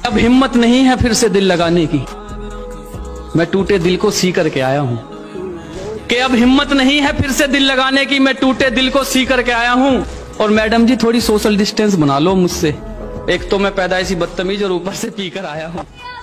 अब हिम्मत नहीं है फिर से दिल लगाने की, मैं टूटे दिल को सी करके आया हूं। कि अब हिम्मत नहीं है फिर से दिल लगाने की, मैं टूटे दिल को सी करके आया हूं। और मैडम जी थोड़ी सोशल डिस्टेंस बना लो मुझसे, एक तो मैं पैदाइशी बदतमीज और ऊपर से पी कर आया हूं।